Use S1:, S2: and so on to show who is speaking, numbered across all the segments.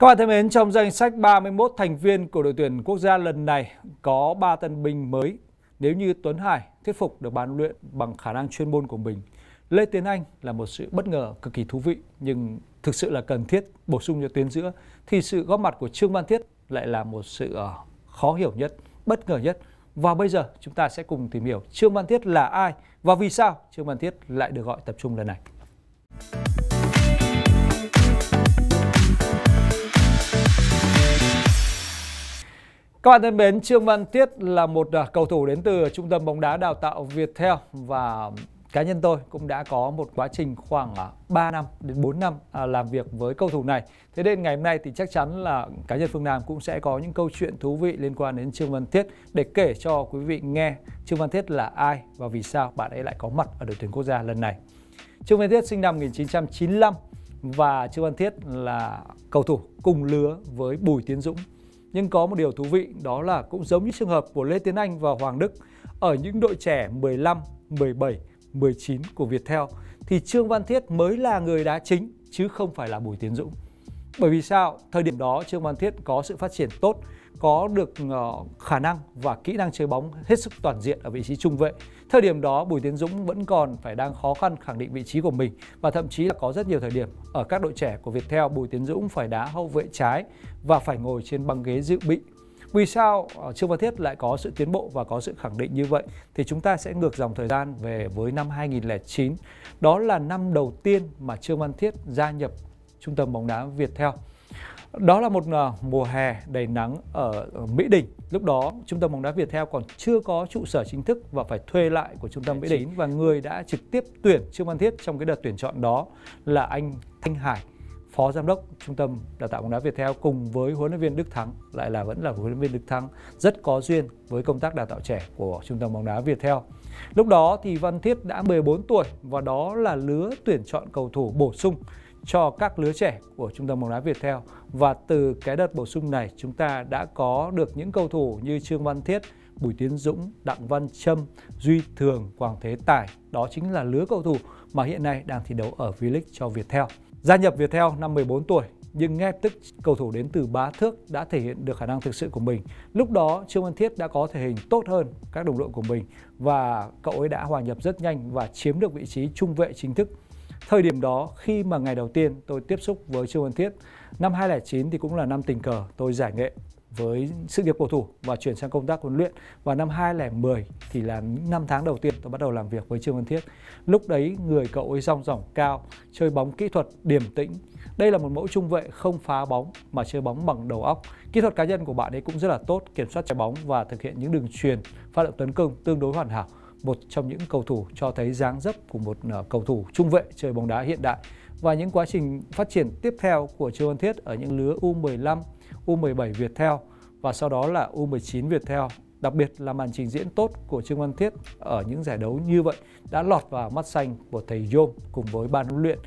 S1: Các bạn thân mến, trong danh sách 31 thành viên của đội tuyển quốc gia lần này có 3 tân binh mới. Nếu như Tuấn Hải thuyết phục được ban luyện bằng khả năng chuyên môn của mình, Lê Tiến Anh là một sự bất ngờ cực kỳ thú vị, nhưng thực sự là cần thiết bổ sung cho tuyến giữa thì sự góp mặt của Trương Văn Thiết lại là một sự khó hiểu nhất, bất ngờ nhất. Và bây giờ chúng ta sẽ cùng tìm hiểu Trương Văn Thiết là ai và vì sao Trương Văn Thiết lại được gọi tập trung lần này. Các bạn thân mến, Trương Văn Thiết là một cầu thủ đến từ Trung tâm bóng đá đào tạo Viettel và cá nhân tôi cũng đã có một quá trình khoảng 3 năm đến 4 năm làm việc với cầu thủ này. Thế nên ngày hôm nay thì chắc chắn là cá nhân Phương Nam cũng sẽ có những câu chuyện thú vị liên quan đến Trương Văn Thiết để kể cho quý vị nghe Trương Văn Thiết là ai và vì sao bạn ấy lại có mặt ở đội tuyển quốc gia lần này. Trương Văn Thiết sinh năm 1995 và Trương Văn Thiết là cầu thủ cùng lứa với Bùi Tiến Dũng. Nhưng có một điều thú vị đó là cũng giống như trường hợp của Lê Tiến Anh và Hoàng Đức ở những đội trẻ 15, 17, 19 của Viettel thì Trương Văn Thiết mới là người đá chính chứ không phải là Bùi Tiến Dũng. Bởi vì sao? Thời điểm đó Trương Văn Thiết có sự phát triển tốt, có được khả năng và kỹ năng chơi bóng hết sức toàn diện ở vị trí trung vệ. Thời điểm đó Bùi Tiến Dũng vẫn còn phải đang khó khăn khẳng định vị trí của mình và thậm chí là có rất nhiều thời điểm ở các đội trẻ của Viettel Bùi Tiến Dũng phải đá hậu vệ trái và phải ngồi trên băng ghế dự bị. Vì sao Trương Văn Thiết lại có sự tiến bộ và có sự khẳng định như vậy? Thì chúng ta sẽ ngược dòng thời gian về với năm 2009. Đó là năm đầu tiên mà Trương Văn Thiết gia nhập Trung tâm bóng đá Viettel. Đó là một mùa hè đầy nắng ở Mỹ Đình. Lúc đó Trung tâm bóng đá Viettel còn chưa có trụ sở chính thức và phải thuê lại của Trung tâm Mỹ Đình. Và người đã trực tiếp tuyển Trương Văn Thiết trong cái đợt tuyển chọn đó là anh Thanh Hải, Phó Giám đốc Trung tâm Đào tạo bóng đá Viettel cùng với huấn luyện viên Đức Thắng, vẫn là huấn luyện viên Đức Thắng rất có duyên với công tác đào tạo trẻ của Trung tâm bóng đá Viettel. Lúc đó thì Văn Thiết đã 14 tuổi và đó là lứa tuyển chọn cầu thủ bổ sung cho các lứa trẻ của Trung tâm bóng đá Viettel. Và từ cái đợt bổ sung này chúng ta đã có được những cầu thủ như Trương Văn Thiết, Bùi Tiến Dũng, Đặng Văn Trâm, Duy Thường, Quảng Thế Tài. Đó chính là lứa cầu thủ mà hiện nay đang thi đấu ở V-League cho Viettel. Gia nhập Viettel năm 14 tuổi nhưng ngay tức cầu thủ đến từ Bá Thước đã thể hiện được khả năng thực sự của mình. Lúc đó Trương Văn Thiết đã có thể hình tốt hơn các đồng đội của mình và cậu ấy đã hòa nhập rất nhanh và chiếm được vị trí trung vệ chính thức. Thời điểm đó khi mà ngày đầu tiên tôi tiếp xúc với Trương Văn Thiết, năm 2009 thì cũng là năm tình cờ tôi giải nghệ với sự nghiệp cầu thủ và chuyển sang công tác huấn luyện. Và năm 2010 thì là những năm tháng đầu tiên tôi bắt đầu làm việc với Trương Văn Thiết. Lúc đấy người cậu ấy dong dỏng cao, chơi bóng kỹ thuật, điềm tĩnh. Đây là một mẫu trung vệ không phá bóng mà chơi bóng bằng đầu óc. Kỹ thuật cá nhân của bạn ấy cũng rất là tốt, kiểm soát trái bóng và thực hiện những đường chuyền, phát động tấn công tương đối hoàn hảo. Một trong những cầu thủ cho thấy dáng dấp của một cầu thủ trung vệ chơi bóng đá hiện đại. Và những quá trình phát triển tiếp theo của Trương Văn Thiết ở những lứa U15, U17 Viettel và sau đó là U19 Viettel, đặc biệt là màn trình diễn tốt của Trương Văn Thiết ở những giải đấu như vậy đã lọt vào mắt xanh của thầy Yom cùng với ban huấn luyện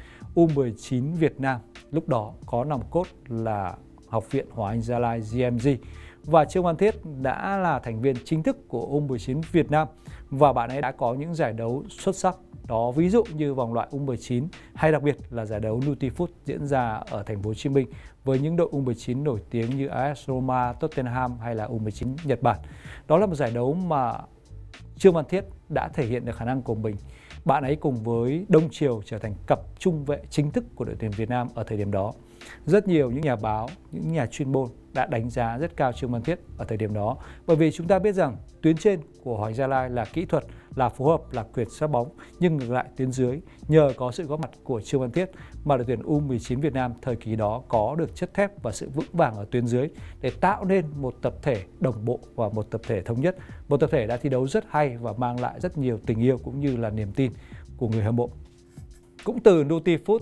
S1: U19 Việt Nam. Lúc đó có nòng cốt là Học viện Hòa Anh Gia Lai GMG và Trương Văn Thiết đã là thành viên chính thức của U19 Việt Nam và bạn ấy đã có những giải đấu xuất sắc. Đó ví dụ như vòng loại U19 hay đặc biệt là giải đấu Nutifoot diễn ra ở thành phố Hồ Chí Minh với những đội U19 nổi tiếng như AS Roma, Tottenham hay là U19 Nhật Bản. Đó là một giải đấu mà Trương Văn Thiết đã thể hiện được khả năng của mình. Bạn ấy cùng với Đông Triều trở thành cặp trung vệ chính thức của đội tuyển Việt Nam ở thời điểm đó. Rất nhiều những nhà báo, những nhà chuyên môn đã đánh giá rất cao Trương Văn Thiết ở thời điểm đó. Bởi vì chúng ta biết rằng tuyến trên của Hoàng Anh Gia Lai là kỹ thuật, là phối hợp, là quyền sát bóng. Nhưng ngược lại tuyến dưới, nhờ có sự góp mặt của Trương Văn Thiết mà đội tuyển U19 Việt Nam thời kỳ đó có được chất thép và sự vững vàng ở tuyến dưới để tạo nên một tập thể đồng bộ và một tập thể thống nhất. Một tập thể đã thi đấu rất hay và mang lại rất nhiều tình yêu cũng như là niềm tin của người hâm mộ. Cũng từ Nutifoot,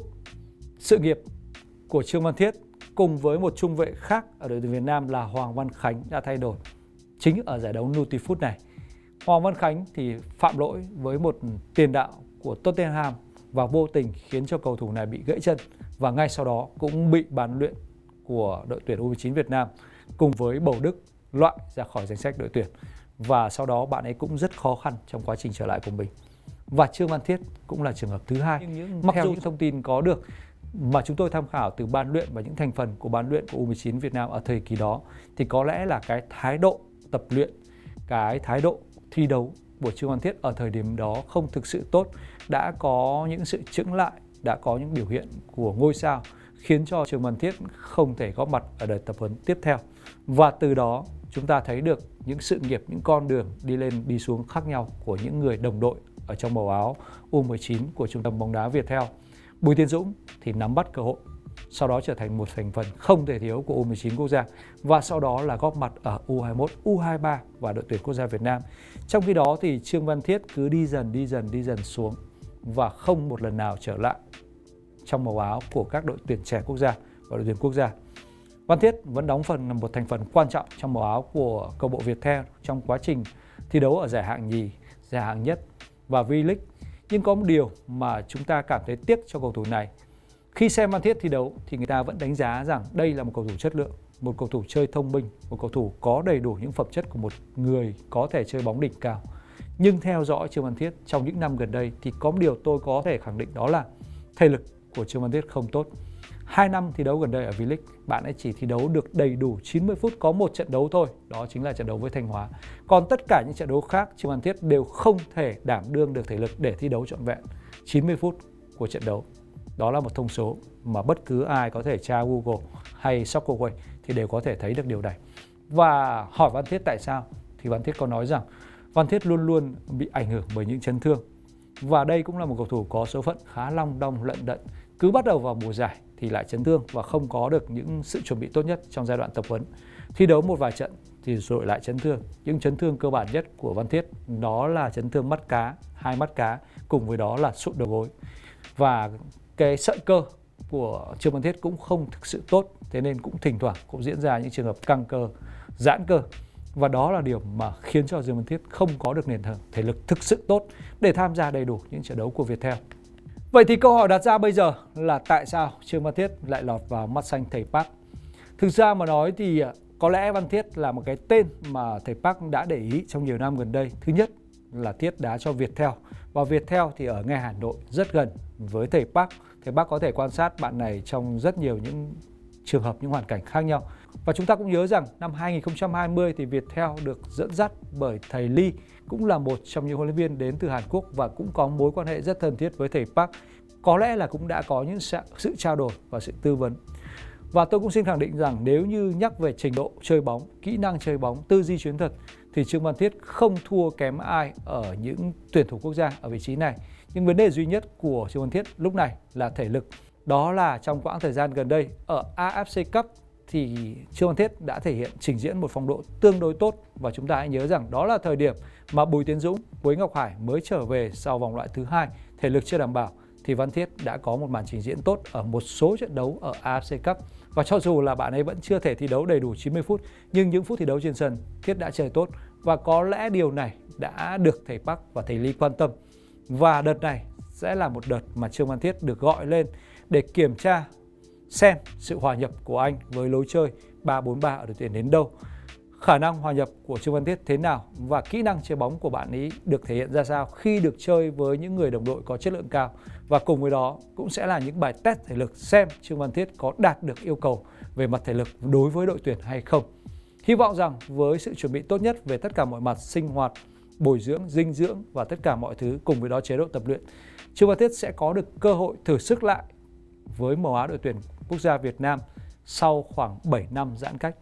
S1: sự nghiệp của Trương Văn Thiết cùng với một trung vệ khác ở đội tuyển Việt Nam là Hoàng Văn Khánh đã thay đổi chính ở giải đấu Nutifoot này. Hoàng Văn Khánh thì phạm lỗi với một tiền đạo của Tottenham và vô tình khiến cho cầu thủ này bị gãy chân và ngay sau đó cũng bị ban luyện của đội tuyển U19 Việt Nam cùng với Bầu Đức loại ra khỏi danh sách đội tuyển và sau đó bạn ấy cũng rất khó khăn trong quá trình trở lại của mình. Và Trương Văn Thiết cũng là trường hợp thứ hai. Nhưng mặc dù những thông tin có được mà chúng tôi tham khảo từ ban luyện và những thành phần của ban luyện của U19 Việt Nam ở thời kỳ đó thì có lẽ là cái thái độ tập luyện, cái thái độ thi đấu của Trương Văn Thiết ở thời điểm đó không thực sự tốt, đã có những sự chững lại, đã có những biểu hiện của ngôi sao khiến cho Trương Văn Thiết không thể góp mặt ở đợt tập huấn tiếp theo. Và từ đó chúng ta thấy được những sự nghiệp, những con đường đi lên đi xuống khác nhau của những người đồng đội ở trong màu áo U19 của Trung tâm bóng đá Viettel. Bùi Tiến Dũng thì nắm bắt cơ hội, sau đó trở thành một thành phần không thể thiếu của U19 quốc gia và sau đó là góp mặt ở U21, U23 và đội tuyển quốc gia Việt Nam. Trong khi đó thì Trương Văn Thiết cứ đi dần xuống và không một lần nào trở lại trong màu áo của các đội tuyển trẻ quốc gia và đội tuyển quốc gia. Văn Thiết vẫn đóng một thành phần quan trọng trong màu áo của câu lạc bộ Viettel trong quá trình thi đấu ở giải hạng nhì, giải hạng nhất và V-League. Nhưng có một điều mà chúng ta cảm thấy tiếc cho cầu thủ này. Khi xem Văn Thiết thi đấu thì người ta vẫn đánh giá rằng đây là một cầu thủ chất lượng, một cầu thủ chơi thông minh, một cầu thủ có đầy đủ những phẩm chất của một người có thể chơi bóng đỉnh cao. Nhưng theo dõi Trương Văn Thiết trong những năm gần đây thì có một điều tôi có thể khẳng định, đó là thể lực của Trương Văn Thiết không tốt. 2 năm thi đấu gần đây ở V-League, bạn ấy chỉ thi đấu được đầy đủ 90 phút, có một trận đấu thôi, đó chính là trận đấu với Thanh Hóa. Còn tất cả những trận đấu khác, Trương Văn Thiết đều không thể đảm đương được thể lực để thi đấu trọn vẹn 90 phút của trận đấu. Đó là một thông số mà bất cứ ai có thể tra Google hay Soccerway thì đều có thể thấy được điều này. Và hỏi Văn Thiết tại sao, thì Văn Thiết có nói rằng Văn Thiết luôn luôn bị ảnh hưởng bởi những chấn thương. Và đây cũng là một cầu thủ có số phận khá long đong lận đận. Cứ bắt đầu vào mùa giải thì lại chấn thương và không có được những sự chuẩn bị tốt nhất trong giai đoạn tập huấn. Thi đấu một vài trận thì rồi lại chấn thương. Những chấn thương cơ bản nhất của Văn Thiết đó là chấn thương mắt cá, 2 mắt cá, cùng với đó là sụn đầu gối. Và cái sợi cơ của Trương Văn Thiết cũng không thực sự tốt, thế nên cũng thỉnh thoảng cũng diễn ra những trường hợp căng cơ, giãn cơ. Và đó là điều mà khiến cho Dương Văn Thiết không có được nền thể lực thực sự tốt để tham gia đầy đủ những trận đấu của Viettel. Vậy thì câu hỏi đặt ra bây giờ là tại sao Trương Văn Thiết lại lọt vào mắt xanh thầy Park? Thực ra mà nói thì có lẽ Văn Thiết là một cái tên mà thầy Park đã để ý trong nhiều năm gần đây. Thứ nhất là Thiết đá cho Viettel, và Viettel thì ở ngay Hà Nội, rất gần với thầy Park. Thầy Park có thể quan sát bạn này trong rất nhiều những trường hợp, những hoàn cảnh khác nhau. Và chúng ta cũng nhớ rằng năm 2020 thì Viettel được dẫn dắt bởi thầy Lee, cũng là một trong những huấn luyện viên đến từ Hàn Quốc và cũng có mối quan hệ rất thân thiết với thầy Park. Có lẽ là cũng đã có những sự trao đổi và sự tư vấn. Và tôi cũng xin khẳng định rằng nếu như nhắc về trình độ chơi bóng, kỹ năng chơi bóng, tư duy chiến thuật thì Trương Văn Thiết không thua kém ai ở những tuyển thủ quốc gia ở vị trí này. Nhưng vấn đề duy nhất của Trương Văn Thiết lúc này là thể lực. Đó là trong quãng thời gian gần đây ở AFC Cup thì Trương Văn Thiết đã thể hiện trình diễn một phong độ tương đối tốt. Và chúng ta hãy nhớ rằng đó là thời điểm mà Bùi Tiến Dũng, Quế Ngọc Hải mới trở về sau vòng loại thứ 2, thể lực chưa đảm bảo, thì Văn Thiết đã có một màn trình diễn tốt ở một số trận đấu ở AFC Cup. Và cho dù là bạn ấy vẫn chưa thể thi đấu đầy đủ 90 phút, nhưng những phút thi đấu trên sân, Thiết đã chơi tốt. Và có lẽ điều này đã được thầy Park và thầy Lee quan tâm. Và đợt này sẽ là một đợt mà Trương Văn Thiết được gọi lên để kiểm tra xem sự hòa nhập của anh với lối chơi 3-4-3 ở đội tuyển đến đâu, khả năng hòa nhập của Trương Văn Thiết thế nào và kỹ năng chơi bóng của bạn ấy được thể hiện ra sao khi được chơi với những người đồng đội có chất lượng cao. Và cùng với đó cũng sẽ là những bài test thể lực xem Trương Văn Thiết có đạt được yêu cầu về mặt thể lực đối với đội tuyển hay không. Hy vọng rằng với sự chuẩn bị tốt nhất về tất cả mọi mặt, sinh hoạt, bồi dưỡng, dinh dưỡng và tất cả mọi thứ, cùng với đó chế độ tập luyện, Trương Văn Thiết sẽ có được cơ hội thử sức lại với màu áo đội tuyển quốc gia Việt Nam sau khoảng 7 năm giãn cách.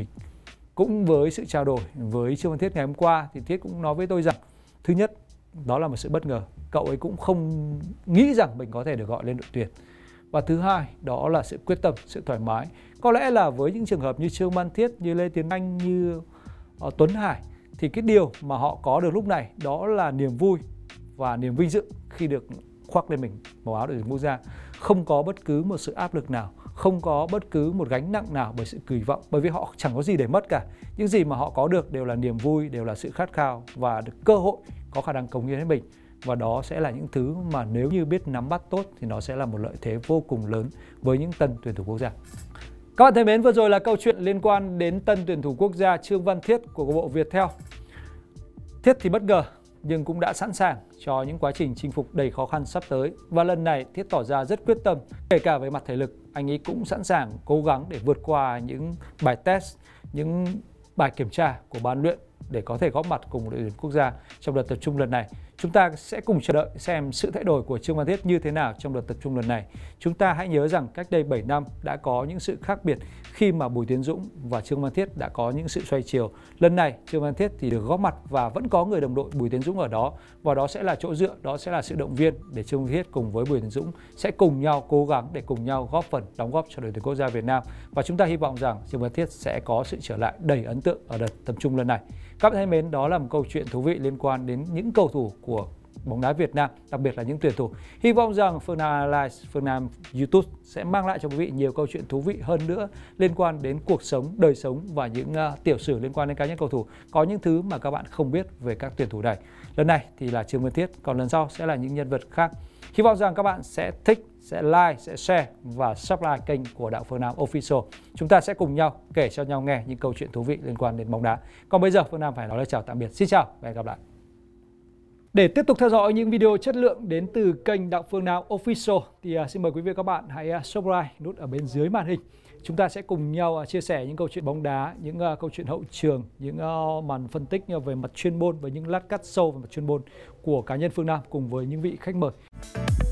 S1: Cũng với sự trao đổi với Trương Văn Thiết ngày hôm qua thì Thiết cũng nói với tôi rằng thứ nhất, đó là một sự bất ngờ. Cậu ấy cũng không nghĩ rằng mình có thể được gọi lên đội tuyển. Và thứ hai, đó là sự quyết tâm, sự thoải mái. Có lẽ là với những trường hợp như Trương Văn Thiết, như Lê Tiến Anh, như Tuấn Hải thì cái điều mà họ có được lúc này đó là niềm vui và niềm vinh dự khi được khoác lên mình màu áo đội tuyển quốc gia. Không có bất cứ một sự áp lực nào, không có bất cứ một gánh nặng nào bởi sự kỳ vọng, bởi vì họ chẳng có gì để mất cả. Những gì mà họ có được đều là niềm vui, đều là sự khát khao và được cơ hội có khả năng cống hiến hết mình. Và đó sẽ là những thứ mà nếu như biết nắm bắt tốt thì nó sẽ là một lợi thế vô cùng lớn với những tân tuyển thủ quốc gia. Các bạn thân mến, vừa rồi là câu chuyện liên quan đến tân tuyển thủ quốc gia Trương Văn Thiết của câu lạc bộ Viettel. Thiết thì bất ngờ nhưng cũng đã sẵn sàng cho những quá trình chinh phục đầy khó khăn sắp tới. Và lần này Thiết tỏ ra rất quyết tâm, kể cả về mặt thể lực, anh ấy cũng sẵn sàng cố gắng để vượt qua những bài test, những bài kiểm tra của ban luyện để có thể góp mặt cùng đội tuyển quốc gia trong đợt tập trung lần này. Chúng ta sẽ cùng chờ đợi xem sự thay đổi của Trương Văn Thiết như thế nào trong đợt tập trung lần này. Chúng ta hãy nhớ rằng cách đây 7 năm đã có những sự khác biệt khi mà Bùi Tiến Dũng và Trương Văn Thiết đã có những sự xoay chiều. Lần này Trương Văn Thiết thì được góp mặt và vẫn có người đồng đội Bùi Tiến Dũng ở đó, và đó sẽ là chỗ dựa, đó sẽ là sự động viên để Trương Văn Thiết cùng với Bùi Tiến Dũng sẽ cùng nhau cố gắng để cùng nhau góp phần đóng góp cho đội tuyển quốc gia Việt Nam. Và chúng ta hy vọng rằng Trương Văn Thiết sẽ có sự trở lại đầy ấn tượng ở đợt tập trung lần này. Các bạn thân mến, đó là một câu chuyện thú vị liên quan đến những cầu thủ của bóng đá Việt Nam, đặc biệt là những tuyển thủ. Hy vọng rằng Phương Nam Analyze, Phương Nam YouTube sẽ mang lại cho quý vị nhiều câu chuyện thú vị hơn nữa liên quan đến cuộc sống, đời sống và những tiểu sử liên quan đến cá nhân cầu thủ. Có những thứ mà các bạn không biết về các tuyển thủ này. Lần này thì là Trương Văn Thiết, còn lần sau sẽ là những nhân vật khác. Hy vọng rằng các bạn sẽ thích, sẽ like, sẽ share và subscribe kênh của Đạo Phương Nam Official. Chúng ta sẽ cùng nhau kể cho nhau nghe những câu chuyện thú vị liên quan đến bóng đá. Còn bây giờ Phương Nam phải nói lời chào tạm biệt. Xin chào và hẹn gặp lại. Để tiếp tục theo dõi những video chất lượng đến từ kênh Đạo Phương Nam Official thì xin mời quý vị và các bạn hãy subscribe nút ở bên dưới màn hình. Chúng ta sẽ cùng nhau chia sẻ những câu chuyện bóng đá, những câu chuyện hậu trường, những màn phân tích về mặt chuyên môn và những lát cắt sâu về mặt chuyên môn của cá nhân Phương Nam cùng với những vị khách mời.